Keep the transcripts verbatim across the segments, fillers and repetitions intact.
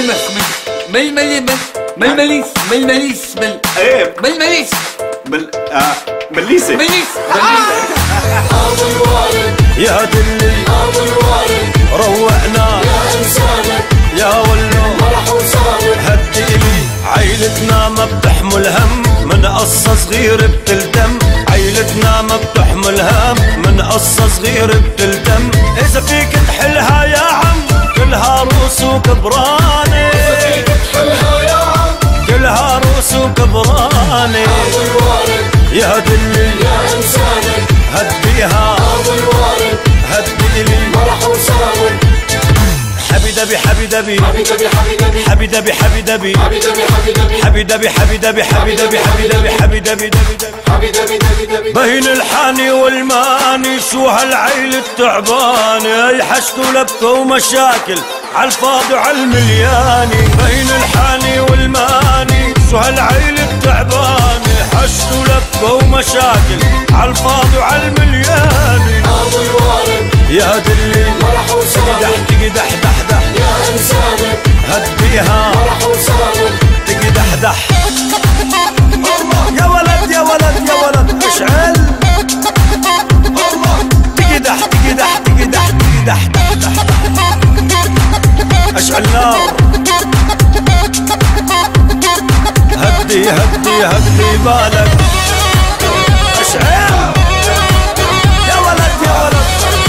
ملمس مل مل مل مليس مل مليس مل ايه مل مليس مل آه مليسة مليس ابو الوالد يا دلي ابو الوالد روقنا يا انسانك يا ولو مرح وسامر هدي لي عيلتنا ما بتحمل هم من قصة صغير بتلتم عيلتنا ما بتحمل هم من قصة صغير بتلتم إذا فيك تحلها يا عم كلها روس وكبراني تحلها يا عم كلها روس وكبراني ابو الوالد يا دلي يا انسانك هديها ابو الوالد هدي لي مرح وسامر حبي دبي حبي دبي حبي دبي حبي دبي حبي دبي حبي دبي حبي دبي حبي دبي حبي دبي حبي دبي حبي دبي حبي دبي حبي دبي دبي دبي حبي دبي دبي دبي بين الحاني والماني شو هالعيل التعباني يحشتوا لبكوا ومشاكل عالفاضي وعالملياني بين الحاني والماني شو هالعيل التعباني حشتوا لبكوا ومشاكل عالفاضي وعالملياني ابو الوالد يا دلي مرح وسامر تقدح دح دح يا انسانك هديها مرح وسامر تقدح دح يا ولد يا ولد يا ولد اشعل تقدح تقدح تقدح تقدح دح دح اشعل نار هدي هدي هدي بالك اشعل يا ولد يا ولد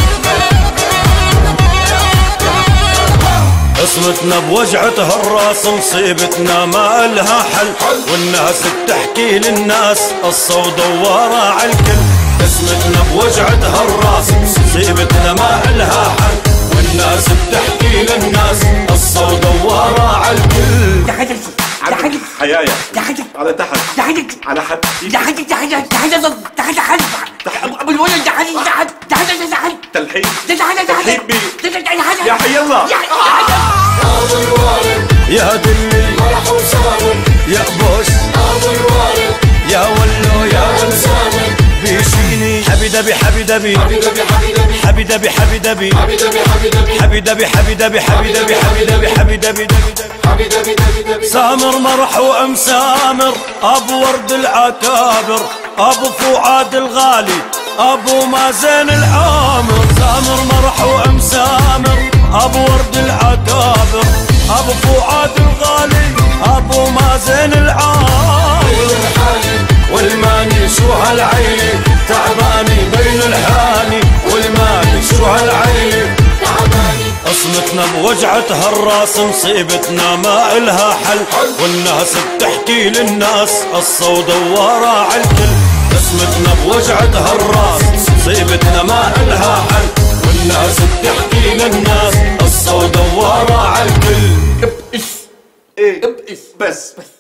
قسمتنا بوجعتها الراس مصيبتنا ما إلها حل والناس بتحكي للناس قصة ودوارة عالكل قسمتنا بوجعتها الراس مصيبتنا ما إلها حل والناس بتحكي للناس قصة ودوارة عالكل يا حاجة يا حاجة حيايا يا حاجة على تحت يا حاجة على حد يا حاجة يا حاجة يا حاجة يا حاجة حاجة ابو الولد يا حاجة يا حاجة يا حاجة يا حاجة تلحين يا حاجة يا حاجة تلحين بي يا حاجة يا حي الله يا حاجة ابو الوالد يا دلي مرح وسامر يا بوس ابو الوالد يا ولو يا ولو انسانك بيشيني حبي دبي حبي دبي حبي دبي حبي دبي حبي دبي حبي دبي حبي دبي حبي دبي حبي دبي حبي دبي حبي دبي حبي دبي دبي دبي حبي دبي دبي دبي سامر مرح وام سامر ابو ورد العكابر ابو فؤاد الغالي ابو مازن العامر سامر مرح وام سامر ابو ورد العكابر ابو فؤاد الغالي ابو مازن العامر والماني شو هالعيني تعباني بين الحاني والماني شو هالعيني تعباني قسمتنا بوجعتها الراس مصيبتنا ما إلها حل والناس بتحكي للناس قصة ودوارة عالكل قسمتنا بوجعتها الراس مصيبتنا ما إلها حل والناس بتحكي للناس قصة ودوارة عالكل ابقس ايه ابقس بس بس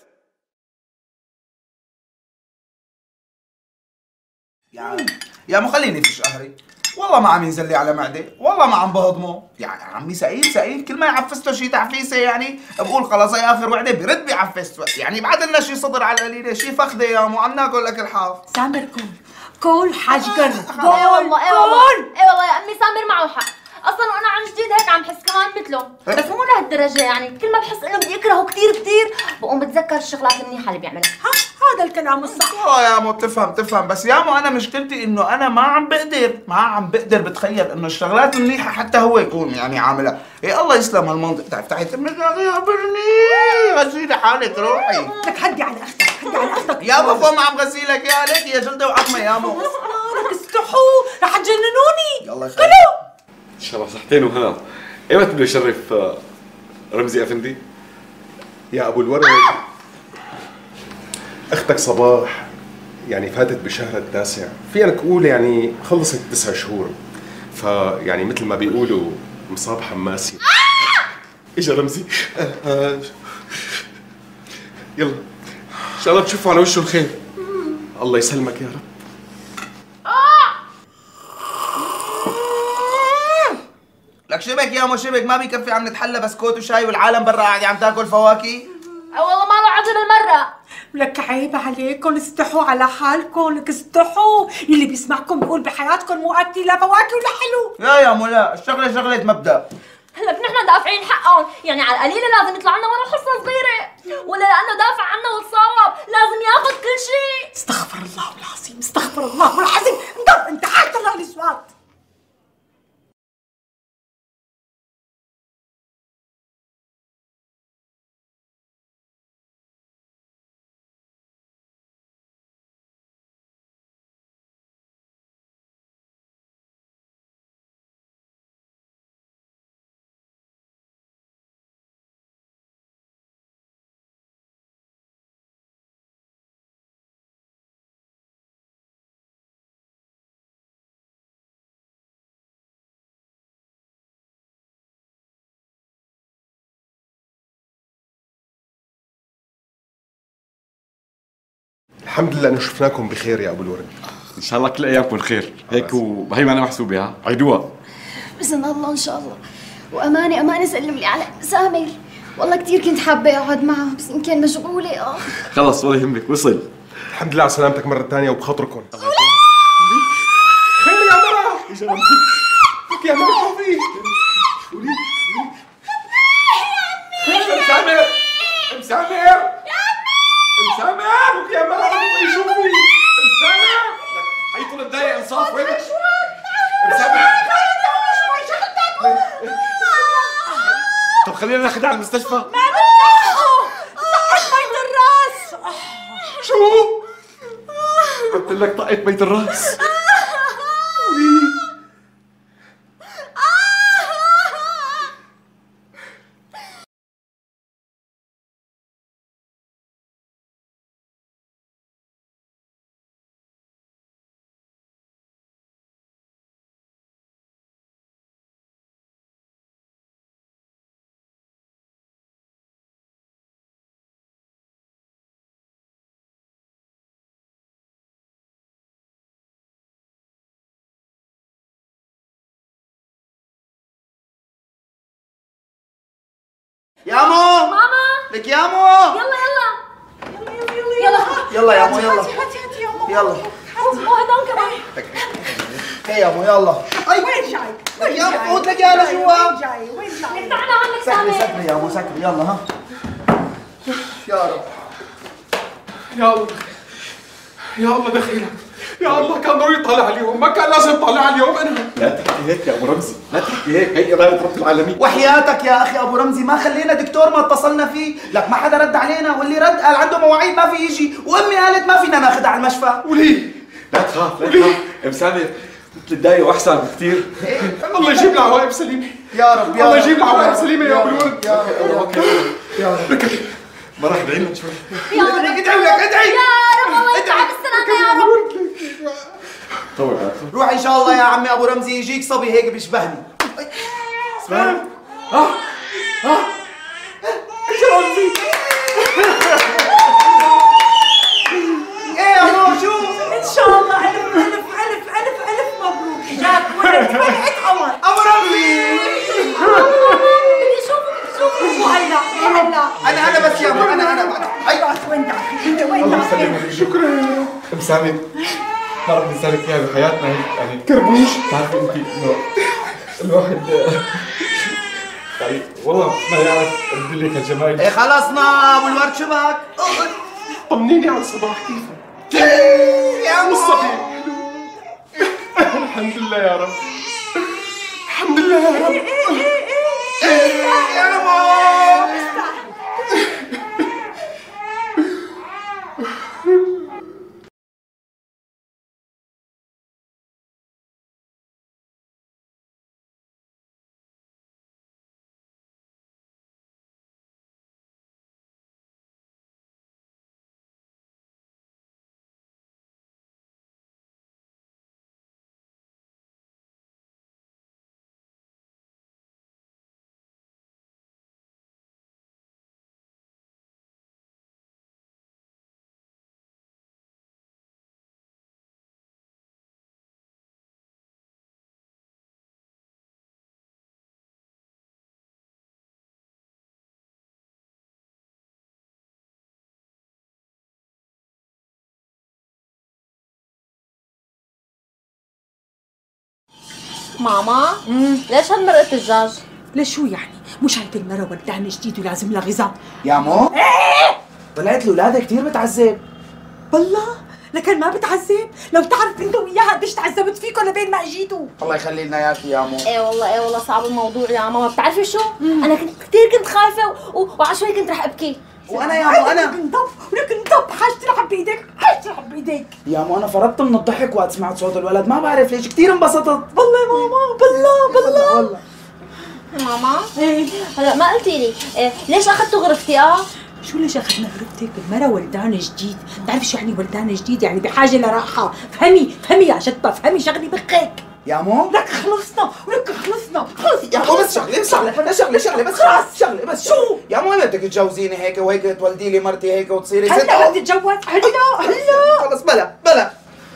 يا يا مو خليني في شهري والله ما عم ينزل لي على معدة والله ما عم بهضمه يعني عمي سعيد سعيد كل ما يعفست له شي تعفيسه يعني بقول خلاص هي اخر وعده برد بيعفس يعني بعد لنا شي صدر على القليله شي فخده يا مو عم ناكل اكل حاف سامر كول كول حاج قرن ايه والله ايه والله ايه والله يا امي سامر معه حق اصلا وانا عن جديد هيك عم بحس كمان مثله بس مو لهالدرجه يعني كل ما بحس انه بدي اكرهه كثير كثير بقوم بتذكر الشغلات المنيحه اللي بيعملها ها هذا الكلام الصح والله يا مو تفهم تفهم بس يا مو انا مشكلتي انه انا ما عم بقدر ما عم بقدر بتخيل انه الشغلات المنيحه حتى هو يكون يعني عاملها إيه الله يسلم هالمنطق تعرف تحت منك يا برني غسيلي حالك روحي لك هدي على اختك هدي على اختك يا بابا ما عم غسيلك يا عليك يا جلده وعظمه يا مو لك استحوا رح تجننوني يلا يخليك كلوا ان شاء الله صحتين وهنا. ايمتى بده يشرف آه، رمزي افندي؟ يا ابو الورد اختك صباح يعني فاتت بشهر التاسع فينك تقول يعني خلصت تسع شهور فيعني مثل ما بيقولوا مصاب حماسي. اجا رمزي يلا ان شاء الله تشوفوا على وشه الخير. الله يسلمك يا رب. لك شبك يا مو شبك ما بيكفي عم نتحلى بسكوت وشاي والعالم برا قاعده عم تاكل فواكه. والله ما له عذر المره. لك عيب عليكم استحوا على حالكم لك استحوا اللي بيسمعكم بيقول بحياتكم مو اكلي لا فواكه ولا حلو. لا يا مو لا الشغله شغله مبدا لك نحن دافعين حقهم، يعني على القليله لازم يطلع لنا ولو حصه صغيره، ولا لانه دافع عنا وتصاوب لازم ياخذ كل شيء. استغفر الله العظيم، استغفر الله العظيم. انت انت حال طلع لي سواد. الحمد لله انه شفناكم بخير يا ابو الورد. ان شاء الله كل ايامكم خير هيك، وهي ما انا محسوبه ها عيدوها باذن الله ان شاء الله. وامانه امانه سلم لي على سامر، والله كثير كنت حابه اقعد معه بس ان كان مشغوله. اه خلص ولا يهمك وصل. الحمد لله على سلامتك مره ثانيه وبخاطركم. خير يا مرة لك يا مرة شوفي خير ام سامر ام سامر ام سامر لك يا مرة شوفي ام سامر هي طول الدقايق انصاف وين ام سامر. طب خلينا ناخذها على المستشفى. ما بتفتحوا طقت بيت الراس. شو؟ قلت لك طقت بيت الراس. يا مو ماما لك يا مو. يلا يلا يلا يلا يا مو يلا هاتي هاتي يا ماما. يلا. وهدول كمان. هي يا مو يلا. اي وين جاي؟ لك يا مو فوت لك يا لجوا. وين جاي؟ وين جاي؟ تعالى عنك سكري سامر. سكري يا مو سكري يلا ها. يا رب يا الله يا الله دخيلك يا الله، كان ضروري يطلع اليوم، ما كان لازم يطلع اليوم انا. لا تحكي هيك يا ابو رمزي، لا تحكي هيك، هي اراده رب العالمين. وحياتك يا اخي ابو رمزي ما خلينا دكتور ما اتصلنا فيه، لك ما حدا رد علينا، واللي رد قال عنده مواعيد ما في يجي، وامي قالت ما فينا ناخذها على المشفى. وليه؟ لا تخاف لا تخاف، ام سامر مثل الداية واحسن بكثير. الله يجيب لها عواقب سليمه يا رب يا رب. الله يجيب لها عواقب سليمه يا ابو الورد. يا رب يا رب. ما راح ادعي لك شوي. يا رب ادعي لك ادعي. يا رب الله يرجعها بالسلامة يا رب. طول روح ان شاء الله يا عمي ابو رمزي يجيك صبي هيك بيشبهني. اسمع ها ها ايش رمزي؟ ايه يا مو شو؟ ان شاء الله الف الف الف الف الف مبروك. جاك ولد ولد قمر. ابو رمزي بدي اشوفه بدي اشوفه. وهلا وهلا. انا انا بس يا مو انا انا ايوه وين داخل؟ انت وين الله داخل؟ يسلمك. شكرا ام سامر، ما رح ننسى لك اياها بحياتنا هيك يعني كربوش. بتعرفي انت انه الواحد يعني والله ما يعرف ارد لك الجمايل. ايه خلصنا ابو الورد شبك. طمنيني على الصباح كيفك؟ يا مو الصبي الحمد لله يا رب، الحمد لله يا رب. يا مو ماما ليش هالمرقة الدجاج؟ لشو يعني؟ مو شايف المرة ولدان جديد ولازم لها غذاء؟ يا مو ايه طلعت الاولاد كثير بتعذب. والله لكن ما بتعذب، لو تعرف انت وياها قديش تعذبت فيكم لبين ما اجيتوا. الله يخلي لنا اياك يا مو. ايه والله ايه والله صعب الموضوع يا ماما. بتعرفي شو؟ انا كنت كثير كنت خايفه وعلى شوي كنت رح ابكي. وانا يا مو انا لك انضب ولك انضب، حاج تلعب بايديك، حاج تلعب بايديك. يا مو انا فرطت من الضحك وقت سمعت صوت الولد، ما بعرف ليش كثير انبسطت. والله يا ماما بالله بالله والله ماما ايه هلا ما قلتي لي إيه ليش اخذتوا غرفتي؟ اه شو ليش اخذنا غرفتك؟ المرة ولدان جديد، بتعرفي شو يعني ولدان جديد؟ يعني بحاجة لراحة، فهمي فهمي يا شطة، فهمي شغلي بخك. يا مو لك خلصنا ولك خلصنا خلص يا مو بس شغله بس شغله شغله شغله بس خلاص. شغله بس شو؟ يا مو بدك تتجوزيني هيك وهيك تولدي لي مرتي هيك وتصيري ست؟ هلا بدي اتجوز هلا هلا. خلص بلا بلا.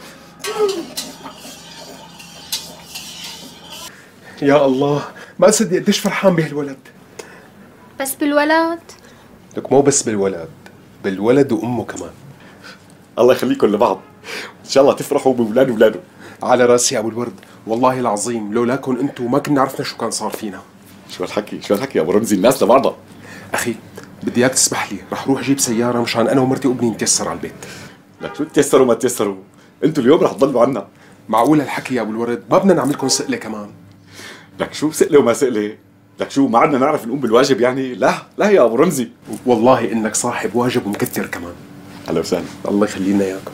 يا الله ما اصدق قديش فرحان بهالولد. بس بالولد؟ لك مو بس بالولد، بالولد وامه كمان. الله يخليكم لبعض، ان شاء الله تفرحوا باولاد اولاده. على راسي يا ابو الورد، والله العظيم لولاكم انتم ما كنا عرفنا شو كان صار فينا. شو هالحكي شو هالحكي يا ابو رمزي، الناس لبعضها. اخي بدي اياك تسمح لي، رح روح اجيب سياره مشان انا ومرتي وابني نتيسر على البيت. لك شو تيسروا ما تيسروا، انتوا اليوم رح تضلوا عنا. معقول هالحكي يا ابو الورد؟ ما بدنا نعملكم سئله كمان. لك شو سئله وما سئله؟ لك شو ما عدنا نعرف نقوم بالواجب يعني؟ لا لا يا ابو رمزي، والله انك صاحب واجب ومكتر كمان. اهلا وسهلا. الله يخلي لنا اياكم.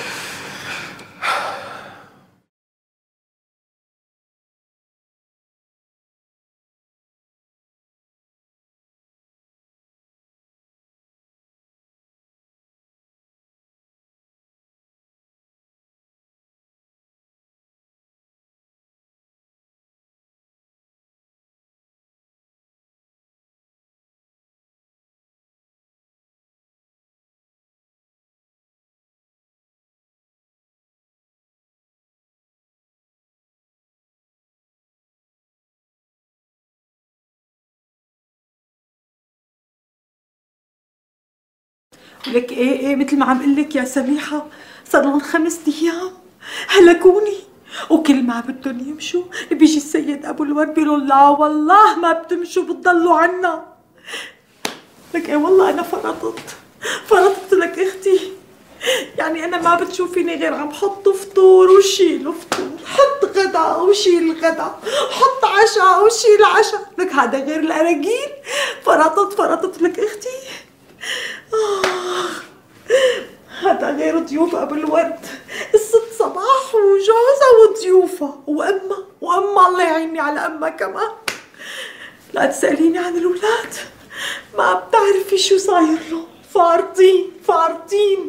ولك ايه ايه مثل ما عم قل لك يا سميحة، صار لهم خمس ايام هلكوني، وكل ما بدهم يمشوا بيجي السيد ابو الورد بيقول لا والله ما بتمشوا بتضلوا عنا. لك ايه والله انا فرطت فرطت لك اختي، يعني انا ما بتشوفيني غير عم حط فطور وشيل فطور، حط غدا وشيل غدا، حط عشاء وشيل عشاء، لك هذا غير الاراجيل. فرطت فرطت لك اختي. آه. هذا غير ضيوف ابو الورد، الست صباح وجوزها وضيوفها وامها، وامها الله يعيني على امها كمان. لا تسأليني عن الاولاد، ما بتعرفي شو صاير لهم، فارطين فارطين.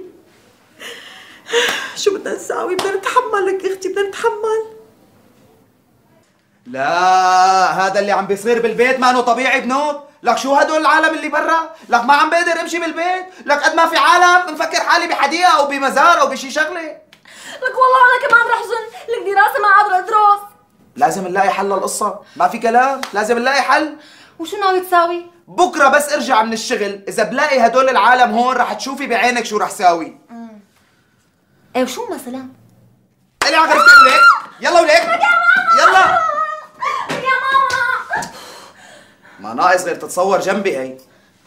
شو بدنا نساوي؟ بدنا نتحمل لك اختي، بدنا نتحمل. لا هذا اللي عم بيصير بالبيت ما انه طبيعي بنوت. لك شو هدول العالم اللي برا؟ لك ما عم بقدر امشي بالبيت، لك قد ما في عالم مفكر حالي بحديقه او بمزار او بشي شغله. لك والله انا كمان رح زن، لك دراسه ما قادره ادرس. لازم نلاقي حل للقصه، ما في كلام، لازم نلاقي حل. وشو ناوي تساوي؟ بكره بس ارجع من الشغل، اذا بلاقي هدول العالم هون رح تشوفي بعينك شو رح ساوي. امم ايه وشو مثلا؟ الي على غرفتك وليك، يلا وليك يلا. يا ماما ما ناقص غير تتصور جنبي هي.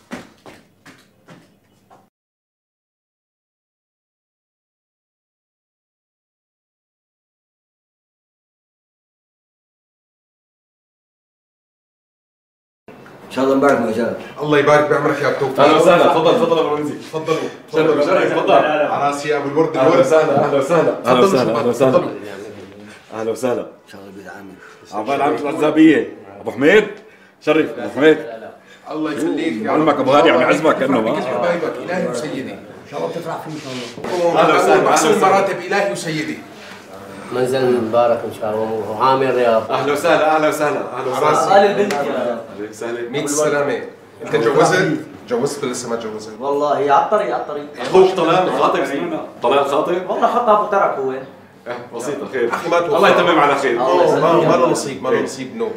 ان شاء الله مبارك مجال. الله يبارك بعمرك يا بتوفيق. اهلا وسهلا، تفضل تفضل ابو رمزي. تفضلوا تفضل تفضل. على راسي يا ابو الورد. اهلا وسهلا اهلا وسهلا اهلا وسهلا اهلا وسهلا تفضلوا. اهلا وسهلا. ان شاء الله بيد عامر. عقبال عامك العزابيه ابو حميد. شرف ابو حميد. الله يخليك يا علمك ابو غالي عم يعزمك كانه ما ما حبايبك الهي وسيدي. ان شاء الله بتفرح فيه ان شاء الله. أهلا وسهلا، احسن أهلا وسهلا. مراتب الهي وسيدي. منزل مبارك ان شاء الله، وعامر رياض. اهلا وسهلا اهلا وسهلا اهلا على راسي. وسهلا. قال البنت يا اهلا وسهلا. ميت السلامة. انت تجوزت؟ تجوزت ولا لسه ما تجوزت؟ والله هي على الطريق على الطريق. اخوك طلال خاطب زميلنا، طلال خاطب؟ والله حطها ابو ترك هو. اه بسيطة خير. اخي ما توفى. الله يتمم على خير. اوه ما ما له نصيب ما له نصيب نو.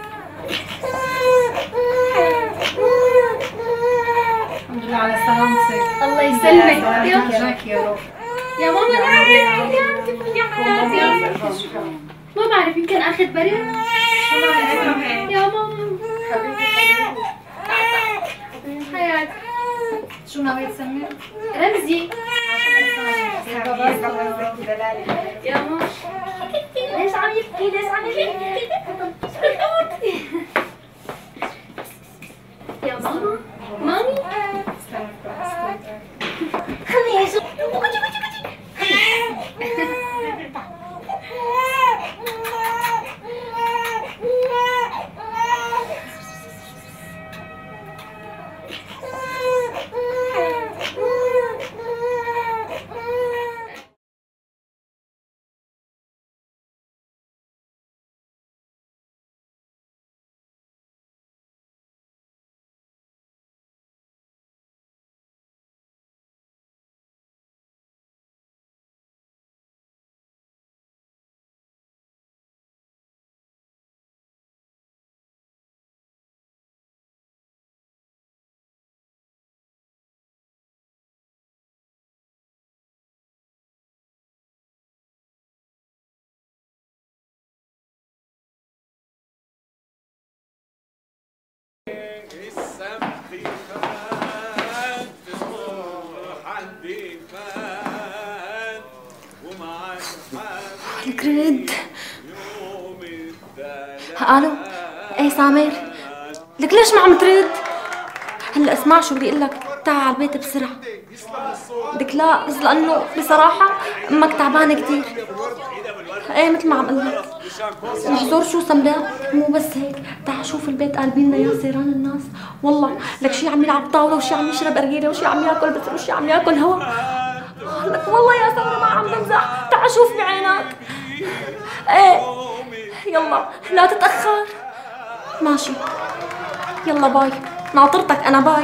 الحمد لله على سلامتك. الله يسلمك. يا يا رب. يا ماما نعم يا حياتي. ما بعرف يمكن اخذ برد. يا ماما شو ناوي تسمي؟ رمزي. يا ماما ليش عم يبكي؟ ليش عم يبكي؟ يا ماما مامي خليها يشوف. الكريد. الو ايه سامر، لك ليش ما عم ترد؟ هلا اسمع شو بدي اقول لك، تعال على البيت بسرعه. لك لا بس لانه بصراحه امك تعبانه كثير. ايه مثل ما عم اقول لك. محظور شو سمراء؟ مو بس هيك، تعال شوف البيت قالبين لنا يا سيران الناس، والله لك شي عم يلعب طاوله وشي عم يشرب ارجيله وشي عم ياكل بس وشي عم ياكل هوا. لك والله يا سمراء ما عم بمزح، تعال شوف بعينك. ايه يلا لا تتاخر. ماشي يلا باي، ناطرتك انا باي.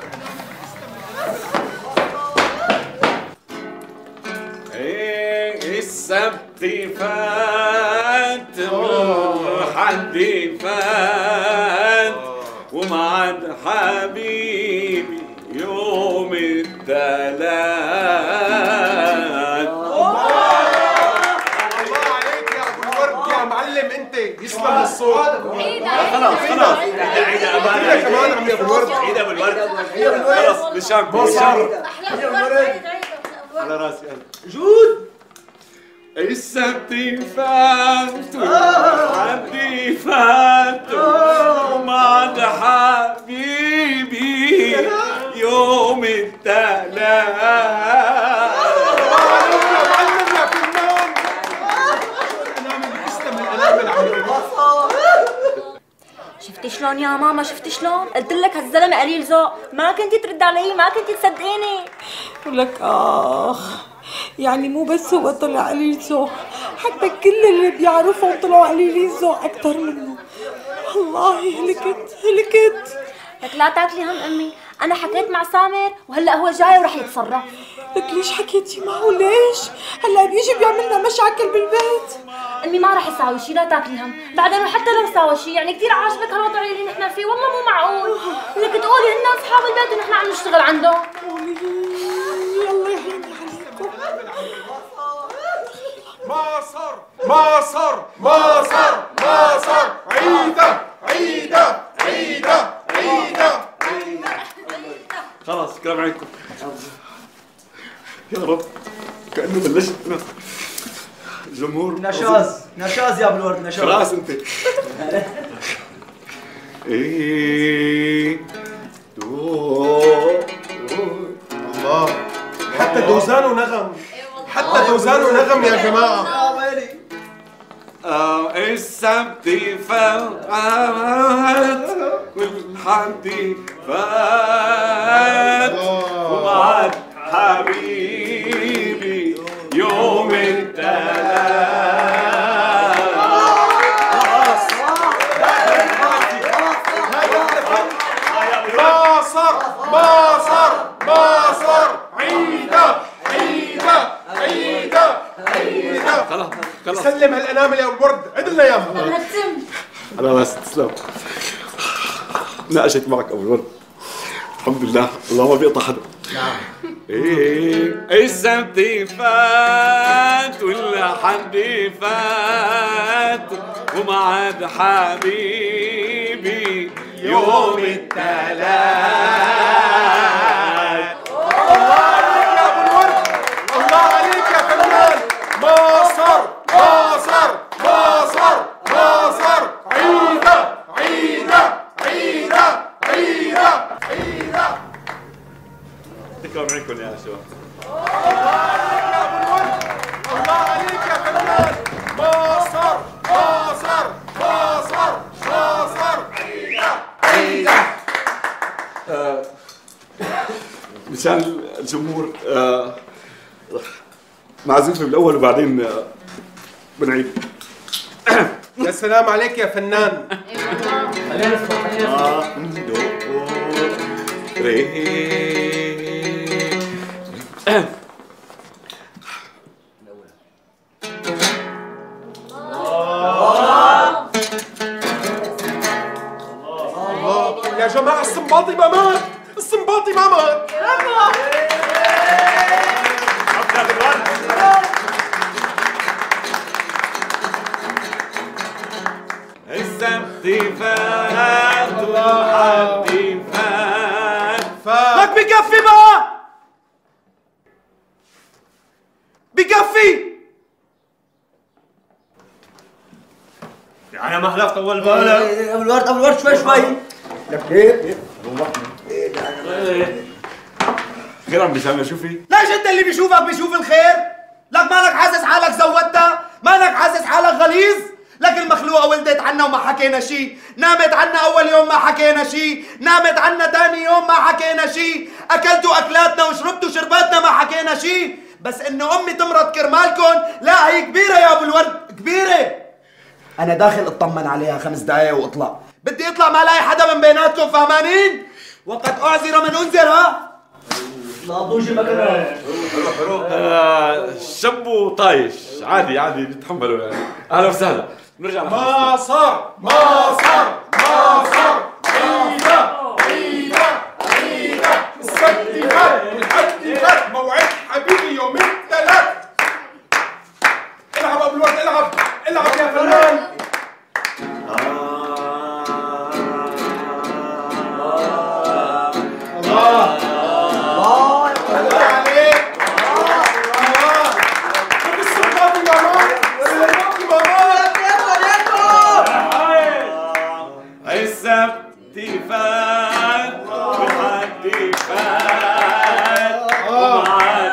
ايه السبت فات والحد فات ومعاد حبيبي يوم الثلاث. الله عليك يا ابو الورد يا معلم انت، يسلم الصوت. خلاص خلاص عيدة عيدة امانة كمان عم يا ابو الورد. عيدة ابو الورد خلاص لشان بوصل على راسي انا. جود السبت فات والحد فات ومعاد حبيبي يوم الثلاث. شفتي شلون يا ماما؟ شفتي شلون؟ قلت لك هالزلمه قليل ذوق، ما كنتي ترد علي، ما كنتي تصدقيني. ولك اخ، يعني مو بس هو طلع قليل ذوق، حتى كل اللي بيعرفهم طلعوا قليلين ذوق اكثر منه. والله هلكت هلكت. لك لا تاكلي هم امي، انا حكيت مع سامر وهلا هو جاي ورح يتصرف. لك ليش حكيتي معه؟ ليش؟ هلا بيجي بيعملنا مشاكل بالبيت. امي ما رح يساوي شيء، لا تاكلي هم، بعدين وحتى لو ساوى شيء يعني كثير عاجبك هالوضع اللي نحن فيه، والله مو معقول. لك تقولي هن اصحاب البيت ونحن عم نشتغل عندهم. يلا يهيني عليكم. ما صار ما صار ما صار ما صار. عيدة عيدة عيدة عيدة عيدة. خلاص كلام عليكم يا رب، كأنه بلشنا الجمهور. نشاز نشاز يا ابو الورد نشاز. خلاص انت. ايه دو الله، حتى دوزانه نغم، حتى دوزانه نغم يا جماعة. اه السبت فات والحد فات ومعاد حبيبي يوم الثلاث. ما صار ما صار ما صار. عيدة عيدة عيدة عيدة. خلاص خلاص سلم هالانامل يا ابو الورد، عدلنا اياها. على راسي تسلم. ناقشت معك ابو الورد الحمد لله، الله ما بيقطع حدا. نعم. ايه السبت فات والحد فات ومعاد حبيبي يوم الثلاث. الجمهور آه معزوفة بالأول وبعدين آه بنعيد. يا سلام عليك يا فنان. خلينا نسمع خلينا نسمع. يا جماعة السنباطي ما مات، السنباطي ما مات. السبت فات والحد فات. لك بكفي بقى، بكفي. يعني ما هلا طول بالك. ابو الورد ابو الورد شوي شوي. لك ايه؟ خير عم بسامة شو في؟ ليش انت اللي بيشوفك بيشوف الخير؟ لك مالك حاسس حالك زودتها؟ مالك حاسس حالك غليظ؟ لك المخلوقة ولدت عنا وما حكينا شي، نامت عنا أول يوم ما حكينا شي، نامت عنا تاني يوم ما حكينا شي، أكلتوا أكلاتنا وشربتوا شرباتنا ما حكينا شي، بس إنه أمي تمرض كرمالكن، لا هي كبيرة يا أبو الورد، كبيرة. أنا داخل أطمن عليها خمس دقايق وأطلع، بدي أطلع ما لاقي حدا من بيناتكم فهمانين؟ وقد أعذر من أنذر ها؟ لا ضوجي مكانها. روح روح. آه شب طايش، عادي عادي بيتحملوا يعني. أهلا وسهلا. نرجع ما صار ما صار ما صار. عيدة عيدة عيدة السبت فات والحد فات، موعد حبيبي يوم الثلاث. العب ابو الورد، العب العب يا فنان. الله الله الله عليك. الله السنباطي ما مات، السنباطي ما مات. السبت فات والحد فات ومعاد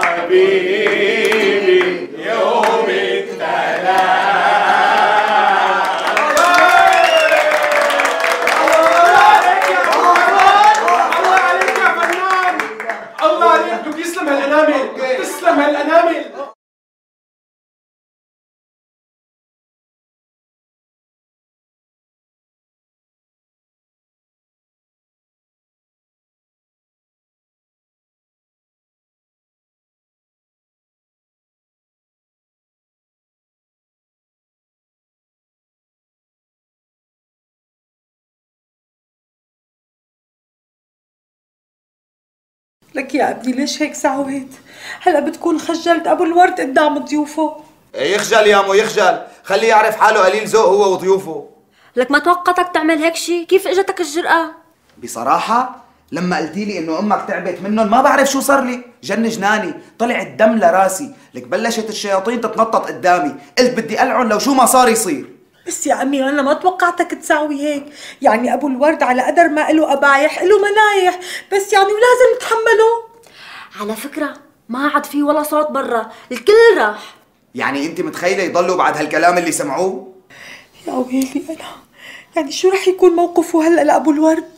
حبيبي يوم الثلاث. الله عليك يا فنان، الله عليك. لك يسلم هالانامل، تسلم هالانامل. لك يا ابني ليش هيك سعوت؟ هلا بتكون خجلت ابو الورد قدام ضيوفه. يخجل يا مو يخجل، خليه يعرف حاله قليل ذوق هو وضيوفه. لك ما توقعتك تعمل هيك شي، كيف اجتك الجرأة؟ بصراحة لما قلتي لي انه امك تعبت منهم ما بعرف شو صار لي، جن جناني، طلع الدم لراسي، لك بلشت الشياطين تتنطط قدامي، قلت بدي ألعن لو شو ما صار يصير. بس يا امي انا ما توقعتك تساوي هيك، يعني ابو الورد على قدر ما له قبايح له منايح، بس يعني ولازم نتحمله. على فكرة ما عاد في ولا صوت برا، الكل راح. يعني انت متخيلة يضلوا بعد هالكلام اللي سمعوه؟ يا ويلي انا، يعني شو رح يكون موقفه هلا لابو الورد؟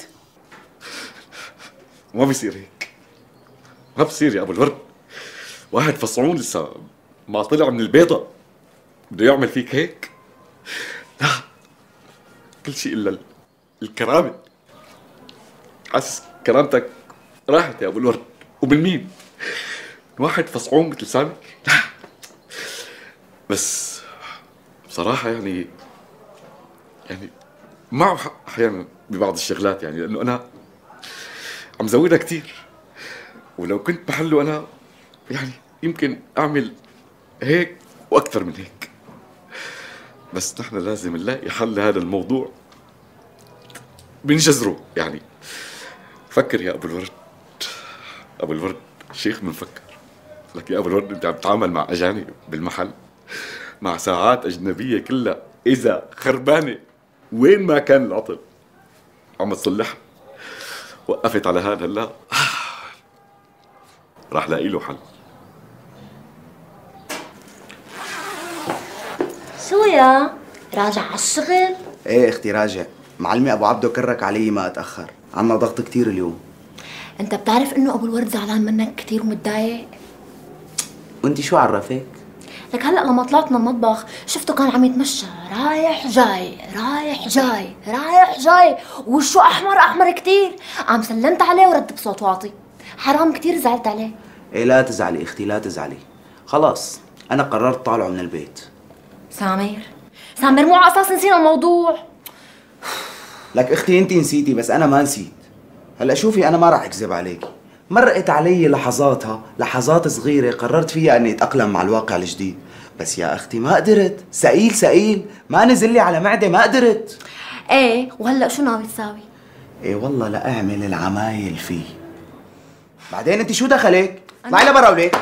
ما بيصير هيك، ما بصير يا ابو الورد. واحد فصعون لسه ما طلع من البيضة بده يعمل فيك هيك؟ لا، كل شيء الا الكرامة. حاسس كرامتك راحت يا ابو الورد. ومن مين؟ من واحد فصعون مثل سامي؟ لا، بس بصراحة يعني يعني معه حق احيانا ببعض الشغلات، يعني لانه انا عم زودها كثير، ولو كنت محله انا يعني يمكن اعمل هيك واكثر من هيك. بس نحن لازم نلاقي حل لهذا الموضوع بنجذره. يعني فكر يا ابو الورد، ابو الورد شيخ منفكر. لك يا ابو الورد انت عم تتعامل مع اجانب بالمحل، مع ساعات اجنبيه كلها اذا خربانه وين ما كان العطل عم تصلحها. وقفت على هذا هلا راح لاقي له حل. شو يا راجع على الشغل؟ ايه اختي راجع، معلمي ابو عبده كرك علي ما اتاخر، عنا ضغط كتير اليوم. انت بتعرف انه ابو الورد زعلان منك كثير ومتضايق؟ وانت شو عرفك؟ لك هلا لما طلعت من المطبخ شفته كان عم يتمشى رايح جاي رايح جاي رايح جاي ووشه احمر احمر كثير. قام سلمت عليه ورد بصوت واطي. حرام كثير زعلت عليه. ايه لا تزعلي اختي لا تزعلي، خلاص انا قررت طالعه من البيت. سامر سامر مو على اساس نسينا الموضوع. لك اختي انت نسيتي بس انا ما نسيت. هلا شوفي انا ما راح اكذب عليكي، مرقت علي لحظاتها، لحظات صغيرة قررت فيها اني اتأقلم مع الواقع الجديد، بس يا اختي ما قدرت، ثقيل ثقيل، ما نزل لي على معدة ما قدرت. ايه وهلا شو ناوي تساوي؟ ايه والله لاعمل العمايل فيه. بعدين انت شو دخلك؟ اطلعي لبرا وليك.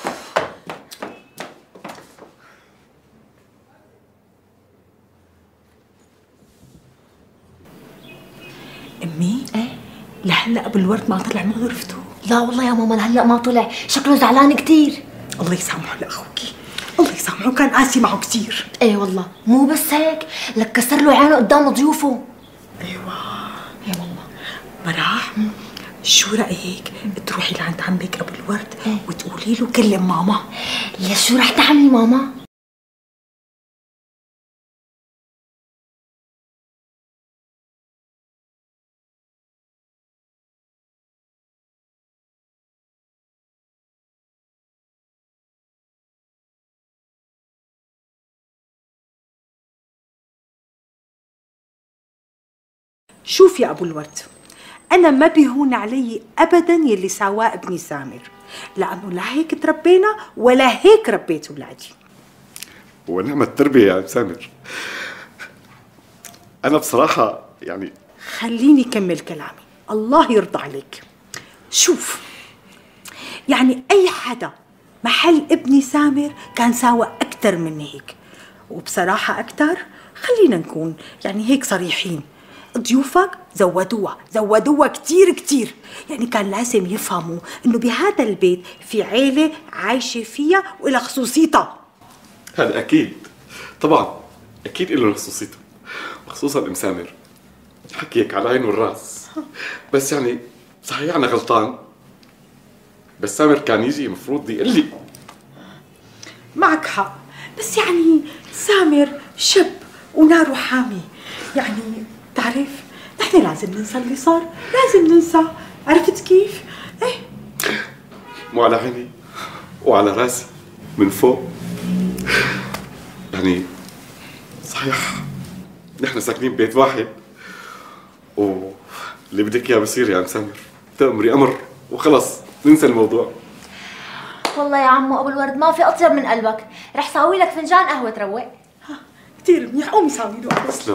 امي ايه لهلا ابو الورد ما طلع من غرفته؟ لا والله يا ماما لهلا ما طلع، شكله زعلان كثير. الله يسامحه لاخوكي، الله يسامحه كان قاسي معه كثير. ايه والله مو بس هيك، لك كسر له عينه قدام ضيوفه. ايوه ايه والله. براح شو رايك تروحي لعند عمك ابو الورد ايه؟ وتقولي له كلم ماما. يا شو رح تعملي ماما؟ شوف يا ابو الورد، انا ما بيهون علي ابدا يلي سواه ابني سامر، لانه لا هيك تربينا ولا هيك ربيت اولادي. ونعم التربيه يا ام سامر. انا بصراحه يعني خليني كمل كلامي، الله يرضى عليك. شوف يعني اي حدا محل ابني سامر كان ساوى اكثر من هيك، وبصراحه اكثر خلينا نكون يعني هيك صريحين، ضيوفك زودوها زودوها كتير كتير، يعني كان لازم يفهموا انه بهذا البيت في عيلة عايشة فيها وإلها خصوصيتها. هذا اكيد طبعا اكيد له خصوصيته، خصوصا ام سامر حكيك على العين والراس، بس يعني صحيح انا غلطان، بس سامر كان يجي المفروض يقول لي. معك حق، بس يعني سامر شاب وناره حامي، يعني تعرف نحن لازم ننسى اللي صار، لازم ننسى، عرفت كيف؟ ايه مو على عيني وعلى راسي من فوق. يعني صحيح نحن ساكنين ببيت واحد واللي بدك اياه بصير يا ام سامر، تأمري امر وخلص ننسى الموضوع. والله يا عمو ابو الورد ما في اطيب من قلبك، رح ساوي لك فنجان قهوه تروق. ها كثير منيح، قومي ساوي له قهوه. تسلم.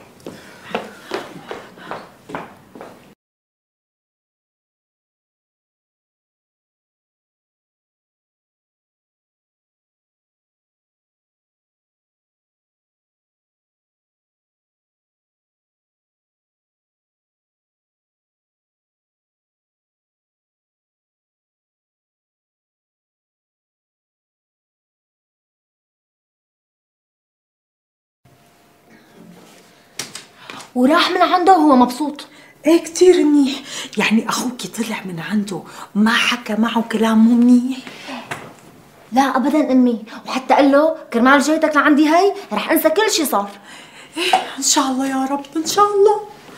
وراح من عنده وهو مبسوط. ايه كثير منيح، يعني اخوك طلع من عنده ما حكى معه كلام مو منيح؟ لا ابدا امي، وحتى قال له كرمال جيتك لعندي هي رح انسى كل شيء صار. ايه ان شاء الله يا رب ان شاء الله.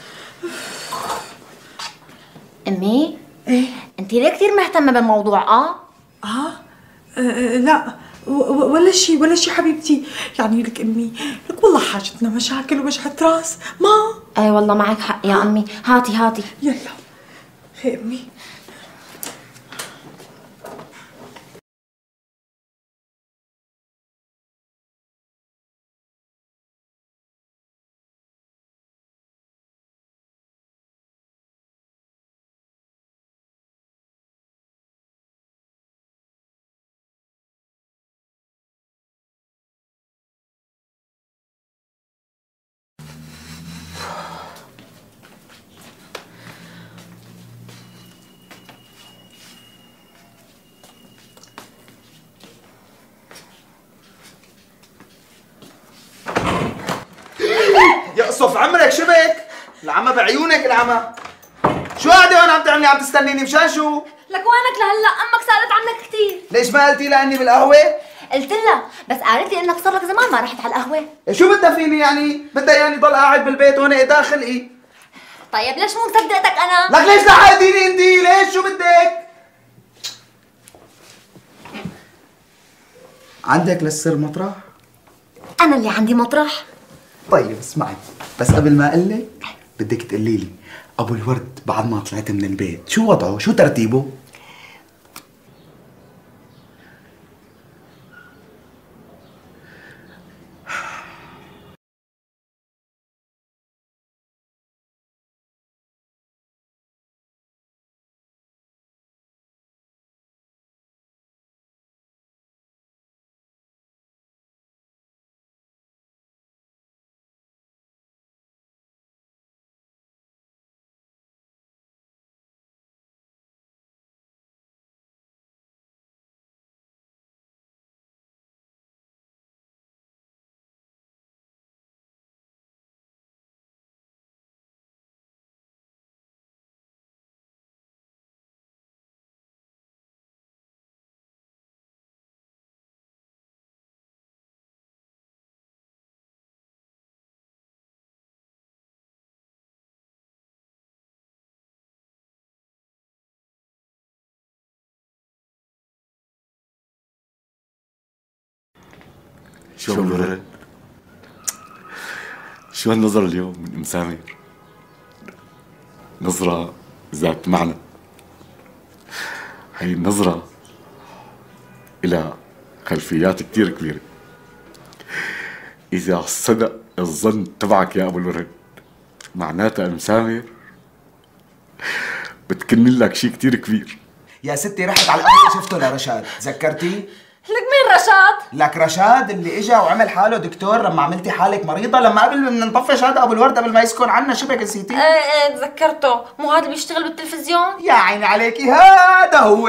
امي ايه انت ليه كثير مهتمه بالموضوع؟ اه اه, آه لا ولا شيء ولا شيء حبيبتي، يعني لك امي لك والله حاجتنا مشاكل ووجعة راس ما. اي والله معك حق يا امي، هاتي هاتي يلا هي امي. يقصف عمرك شبك العمى بعيونك العمى. شو قاعدة هون عم تعملي عم تستنيني مشان شو؟ لك وينك لهلا؟ امك سالت عنك كثير. ليش ما قلتي لها اني بالقهوة؟ قلت لها بس قالت لي انك صار لك زمان ما رحت على القهوه. شو بدها فيني يعني؟ بدها يعني ضل قاعد بالبيت هون داخل ايه؟ طيب ليش مو مصدقتك انا؟ لك ليش لحقتيني انت؟ ليش شو بدك؟ عندك للسر مطرح؟ انا اللي عندي مطرح. طيب اسمعي، بس قبل ما اقول لك بدك تقولي لي ابو الورد بعد ما طلعت من البيت شو وضعه؟ شو ترتيبه؟ شو ابو الورد؟ شو هالنظرة اليوم من ام سامر؟ نظرة ذات معنى. هي النظرة إلى خلفيات كتير كبيرة. إذا صدق الظن تبعك يا أبو الورد معناتها ام سامر بتكن لك شيء كتير كبير. يا ستي رحت على القهوة شفته لرشاد، تذكرتي؟ لك مين رشاد؟ لك رشاد اللي اجا وعمل حاله دكتور لما عملتي حالك مريضة، لما قبل من نطفش هذا ابو الورد قبل ما يسكن عنا، شبك نسيتي؟ ايه ايه تذكرته، مو هذا اللي بيشتغل بالتلفزيون؟ يا عيني عليكي هذا هو.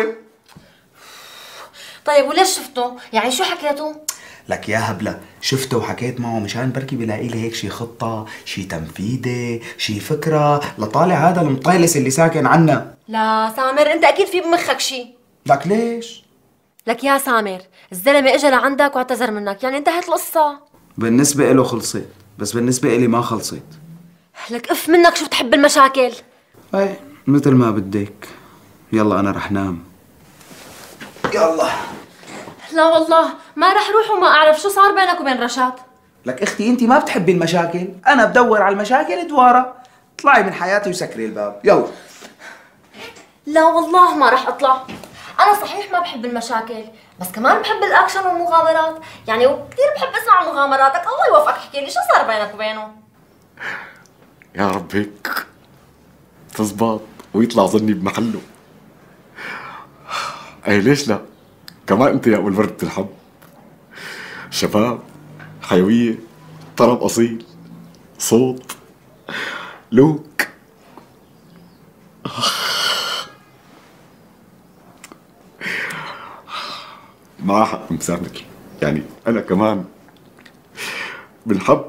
طيب وليش شفته؟ يعني شو حكيته؟ لك يا هبلة شفته وحكيت معه مشان بركي بلاقي لي هيك شي خطة، شي تنفيذة، شي فكرة لطالع هذا المطيلس اللي ساكن عنا. لا سامر انت اكيد في بمخك شي. لك ليش؟ لك يا سامر الزلمه اجى لعندك واعتذر منك، يعني انتهت القصه. بالنسبة له خلصت، بس بالنسبة إلي ما خلصت. لك اف منك شو بتحب المشاكل. اي مثل ما بدك. يلا أنا رح نام. يلا. لا والله ما رح روح وما اعرف شو صار بينك وبين رشاد. لك اختي انت ما بتحبي المشاكل، انا بدور على المشاكل دوارة. اطلعي من حياتي وسكري الباب، يلا. لا والله ما رح اطلع. انا صحيح ما بحب المشاكل بس كمان بحب الاكشن والمغامرات، يعني وكثير بحب اسمع مغامراتك. الله يوفقك، احكي لي شو صار بينك وبينه. يا رب هيك تزبط ويطلع ظني بمحله. اي ليش لا؟ كمان انت يا ابو الورد بتنحب. شباب، حيوية، طرب اصيل، صوت، لوك. معها حق مسامر، يعني انا كمان بنحب.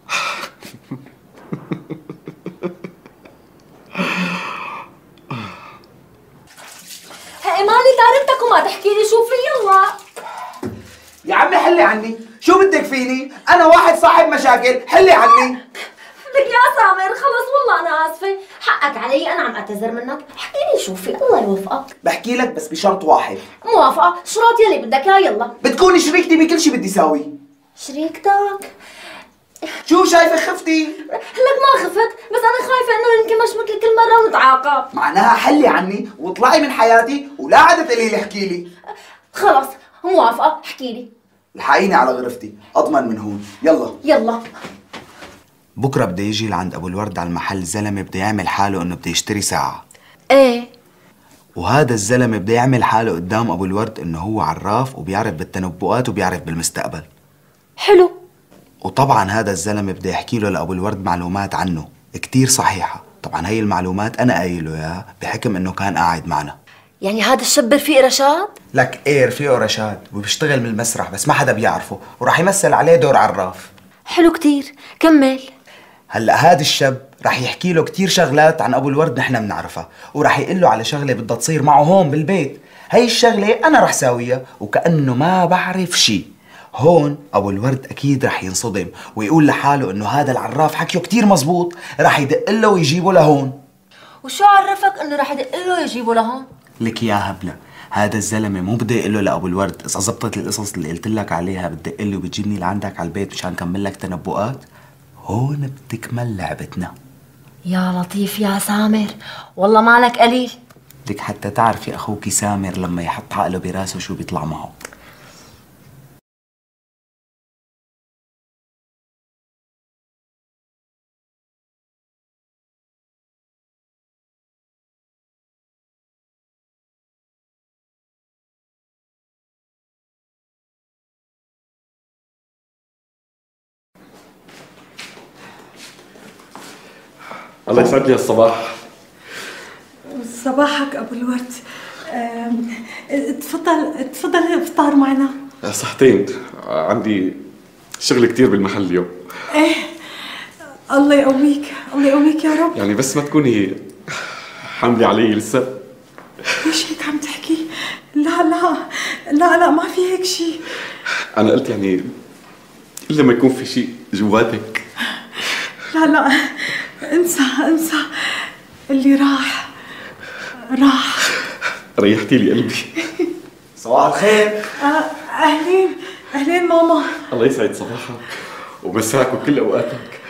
هي مالي دارمتك وما تحكي لي شو في. يلا يا عمي حلي عني، شو بدك فيني؟ أنا واحد صاحب مشاكل، حلي عني. لك يا سامر خلص والله أنا آسفة، حقك علي، أنا عم أعتذر منك، احكي لي شو في. الله يوفقك. بحكي لك بس بشرط واحد. موافقة، شروط يلي بدك إياه. يلا بتكوني شريكتي بكل شي بدي ساويه. شريكتك؟ شو شايفة خفتي؟ لك ما خفت، بس أنا خايفة إنه يمكن مشمت لي كل مرة ونتعاقب. معناها حلي عني واطلعي من حياتي ولا عاد تقولي لي احكي لي. خلص موافقة، احكي لي. الحقيني على غرفتي، أضمن من هون، يلا. يلا. بكرة بده يجي لعند أبو الورد على المحل زلمة بده يعمل حاله إنه بده يشتري ساعة. إيه. وهذا الزلمة بده يعمل حاله قدام أبو الورد إنه هو عراف وبيعرف بالتنبؤات وبيعرف بالمستقبل. حلو. وطبعا هذا الزلمة بده يحكي له لأبو الورد معلومات عنه كتير صحيحة، طبعا هي المعلومات أنا قايله إياها بحكم إنه كان قاعد معنا. يعني هذا الشاب رفيق رشاد؟ لك إيه رفيقه رشاد، وبيشتغل من المسرح بس ما حدا بيعرفه، وراح يمثل عليه دور عراف. حلو كتير، كمل. هلا هذا الشاب رح يحكي له كتير شغلات عن ابو الورد نحن بنعرفها، ورح يقول له على شغله بدها تصير معه هون بالبيت. هي الشغله انا رح ساويها وكانه ما بعرف شيء. هون ابو الورد اكيد رح ينصدم ويقول لحاله انه هذا العراف حكيه كتير مزبوط، رح يدق له ويجيبه لهون. وشو عرفك انه رح يدق له يجيبه لهون؟ لك يا هبله، هذا الزلمه مو بده يقول له لابو الورد اذا زبطت القصص اللي قلت لك عليها بتدق لي وبتجيبني لعندك على البيت مشان كمل لك تنبؤات. هون بتكمل لعبتنا. يا لطيف يا سامر، والله مالك قليل. لك حتى تعرفي اخوك سامر لما يحط عقله براسه شو بيطلع معه. الله يسعد لي الصباح. صباحك ابو الورد. تفضل تفضل افطر معنا. صحتين، عندي شغل كتير بالمحل اليوم. ايه الله يقويك، الله يقويك يا رب. يعني بس ما تكوني حاملة علي لسه. ليش هيك عم تحكي؟ لا لا لا لا ما في هيك شيء. أنا قلت يعني إلا ما يكون في شيء جواتك. لا لا انسى انسى اللي راح راح. ريحتي لي قلبي. صباح الخير. اهلين اهلين ماما. الله يسعد صباحك ومساك وكل اوقاتك.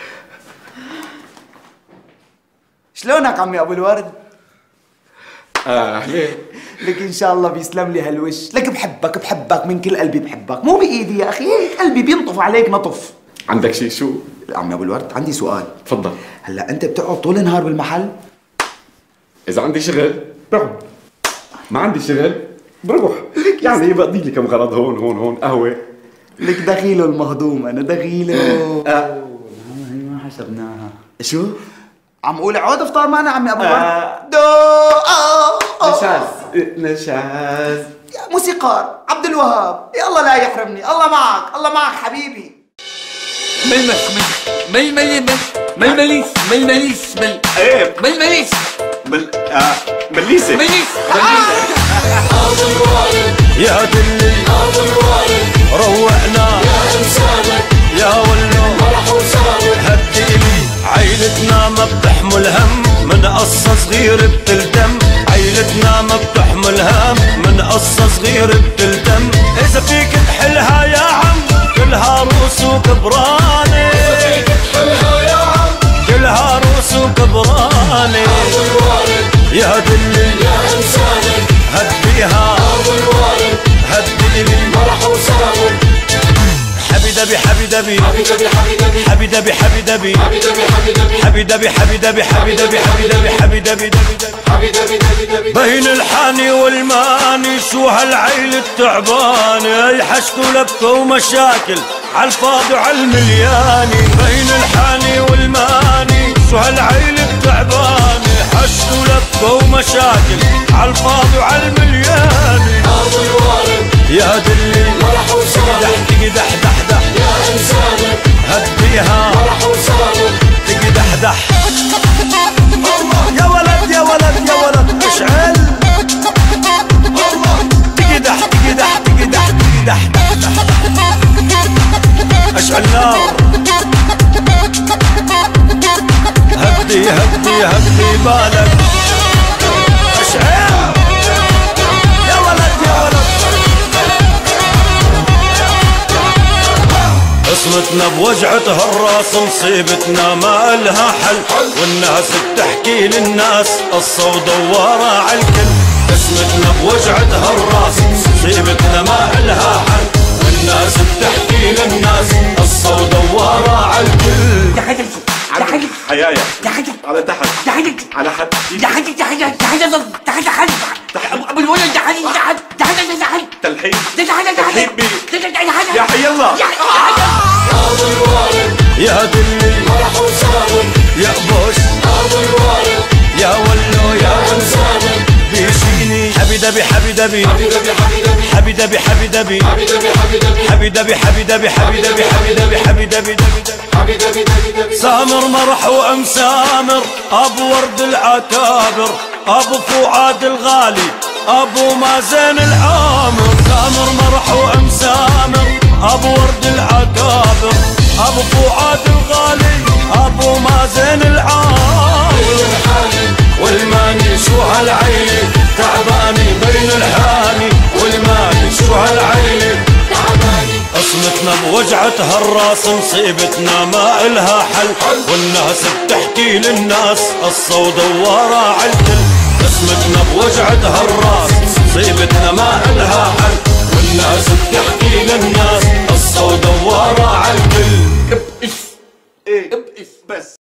شلونك عمي ابو الورد؟ اهلين. لك ان شاء الله بيسلم لي هالوش، لك بحبك بحبك من كل قلبي بحبك، مو بايدي يا اخي، هيك قلبي بينطف عليك نطف. عندك شيء؟ شو؟ عمي ابو الورد عندي سؤال. تفضل. هلا انت بتقعد طول النهار بالمحل؟ اذا عندي شغل بقعد، ما عندي شغل بروح، يعني بقضي لي كم غرض هون هون هون قهوه. لك دخيله المهضوم، انا دخيله. اه هي ما حسبناها. شو؟ عم قول اقعد افطر معنا عمي ابو الورد. آه. دو اه نشاز نشاز. يا موسيقار عبد الوهاب، يا الله لا يحرمني، الله معك الله معك حبيبي. ملمس مل مل مل مل مليس مل مليس مل ايه مل مليس مل آه مليسه مليس. يا دلي روعنا يا انسانك يا ولو مرح وسامر. هديلي عيلتنا ما بتحمل هم من قصة صغير بتلتم. عيلتنا ما بتحمل هم من قصة صغير بتلتم. إذا فيك تحلها يا عم كلها روس وكبراني. كلها يا عم كلها روس وكبراني. يا دلي يا انسانك هديها هديلي مرح وسامر. حبي دبي حبي دبي حبي دبي حبي دبي حبي دبي حبي دبي حبي دبي حبي دبي حبي دبي حبي دبي حبي دبي. بين الحاني والماني شو هالعيل التعباني. اي حشكوا لبكوا ومشاكل عالفاضي وعالملياني. بين الحاني والماني شو هالعيل التعباني. حشكوا لبكوا ومشاكل عالفاضي وعالملياني. يا دلي مرح وسامر تقدح دح دح يا انسانك هديها مرح وسامر تقدح دح. يا ولد يا ولد يا ولد اشعل تقدح تقدح تقدح تقدح اشعل نار. هدي هدي هدي بالك اشعل يا ولد يا ولد. قسمتنا بوجعتها الراس مصيبتنا ما إلها حل. والناس بتحكي للناس قصة ودوارة عالكل. قسمتنا بوجعتها الراس مصيبتنا ما إلها حل. والناس بتحكي للناس قصة ودوارة عالكل. يا حاجة يا حاجة حيايا يا حاجة على تحت يا حاجة على حد يا حاجة يا حاجة يا حاجة يا حاجة حاجة ابو الولد يا حاجة يا حاجة يا حاجة يا حاجة تلحين يا حاجة يا حاجة يا حاجة يا حي الله يا حاجة يا دلي مرح وسامر يا بوش يا ولو يا انسانك بيشيني. حبي دبي حبي دبي حبي دبي حبي دبي حبي دبي حبي دبي حبي دبي حبي دبي حبي دبي حبي دبي حبي دبي حبي دبي سامر مرح وام سامر ابو ورد العتابر ابو فؤاد الغالي ابو مازن العامر سامر مرح وام سامر ابو ورد العتابر ابو فؤاد الغالي ابو مازن العامر والماني شو هالعيني تعباني بين الحاني والماني شو هالعيني تعباني قسمتنا بوجعة هالراس مصيبتنا ما إلها حل والناس بتحكي للناس قصة ودوارة عالكل قسمتنا بوجعة هالراس مصيبتنا ما إلها حل والناس بتحكي للناس قصة ودوارة عالكل ابقف ايه ابقف بس